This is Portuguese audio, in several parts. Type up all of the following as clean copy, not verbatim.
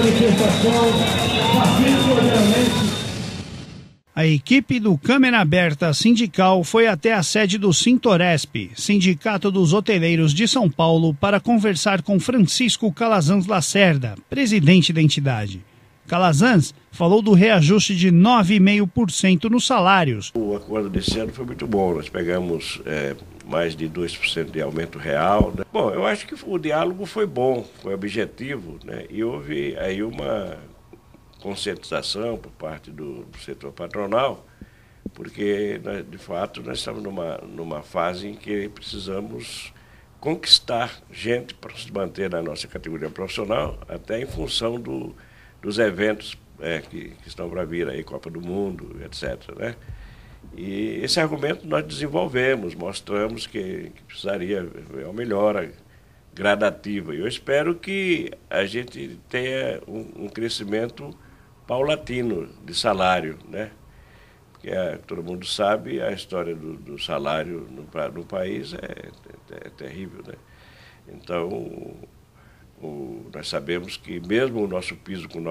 manifestação pacífica ordenamente. A equipe do Câmara Aberta Sindical foi até a sede do Sintoresp, Sindicato dos Hoteleiros de São Paulo, para conversar com Francisco Calazans Lacerda, presidente da entidade. Calazans falou do reajuste de 9,5% nos salários. O acordo desse ano foi muito bom, nós pegamos mais de 2% de aumento real, né? Bom, eu acho que o diálogo foi bom, foi objetivo, né? E houve aí uma conscientização por parte do setor patronal, porque, de fato, nós estamos numa fase em que precisamos conquistar gente para se manter na nossa categoria profissional, até em função dos eventos que estão para vir aí, Copa do Mundo, etc., né? E esse argumento nós desenvolvemos, mostramos que precisaria haver uma melhora gradativa. E eu espero que a gente tenha um crescimento paulatino de salário, né? Porque todo mundo sabe, a história do salário no país é terrível, né? Então, nós sabemos que mesmo o nosso piso com R$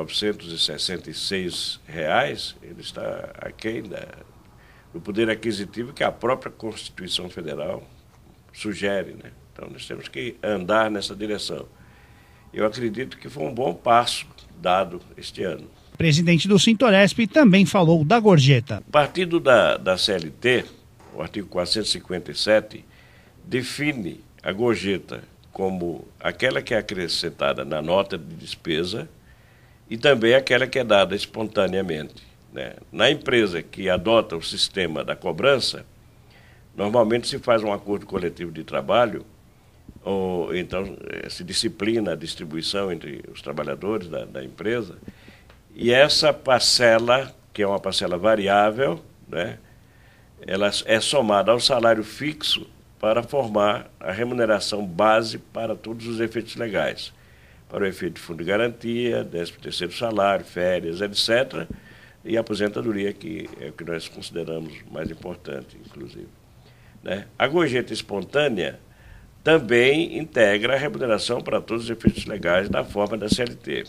966, ele está aquém do poder aquisitivo que a própria Constituição Federal sugere, né? Então, nós temos que andar nessa direção. Eu acredito que foi um bom passo dado este ano. O presidente do Sintoresp também falou da gorjeta. Partindo da CLT, o artigo 457, define a gorjeta como aquela que é acrescentada na nota de despesa e também aquela que é dada espontaneamente, né? Na empresa que adota o sistema da cobrança, normalmente se faz um acordo coletivo de trabalho, ou então se disciplina a distribuição entre os trabalhadores da empresa, e essa parcela, que é uma parcela variável, né, ela é somada ao salário fixo para formar a remuneração base para todos os efeitos legais, para o efeito de fundo de garantia, 13º salário, férias, etc., e a aposentadoria, que é o que nós consideramos mais importante, inclusive, né? A gorjeta espontânea também integra a remuneração para todos os efeitos legais da forma da CLT.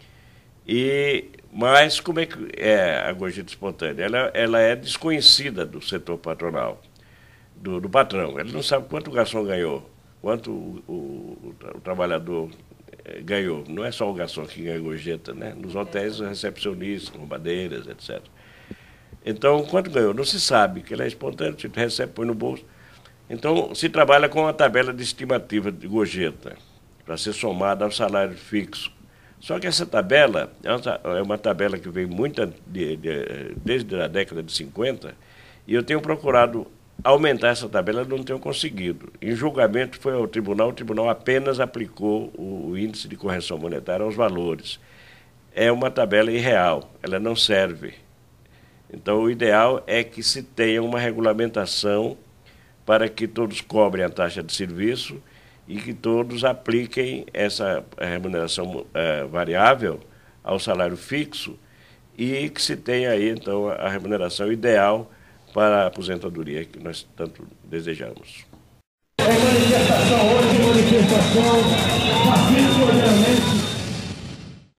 Mas como é que é a gorjeta espontânea? Ela é desconhecida do setor patronal, do patrão. Ele não sabe quanto o garçom ganhou, quanto o trabalhador ganhou. Não é só o garçom que ganha gorjeta, né? Nos hotéis, recepcionistas, bombadeiras, etc. Então, quanto ganhou? Não se sabe, que ela é espontânea, você recebe, põe no bolso. Então, se trabalha com uma tabela de estimativa de gorjeta, para ser somada ao salário fixo. Só que essa tabela é uma tabela que veio desde a década de 50, e eu tenho procurado aumentar essa tabela, não tenho conseguido. Em julgamento foi ao tribunal, o tribunal apenas aplicou o índice de correção monetária aos valores. É uma tabela irreal, ela não serve. Então, o ideal é que se tenha uma regulamentação para que todos cobrem a taxa de serviço e que todos apliquem essa remuneração variável ao salário fixo e que se tenha aí, então, a remuneração ideal para a aposentadoria que nós tanto desejamos. Manifestação hoje, manifestação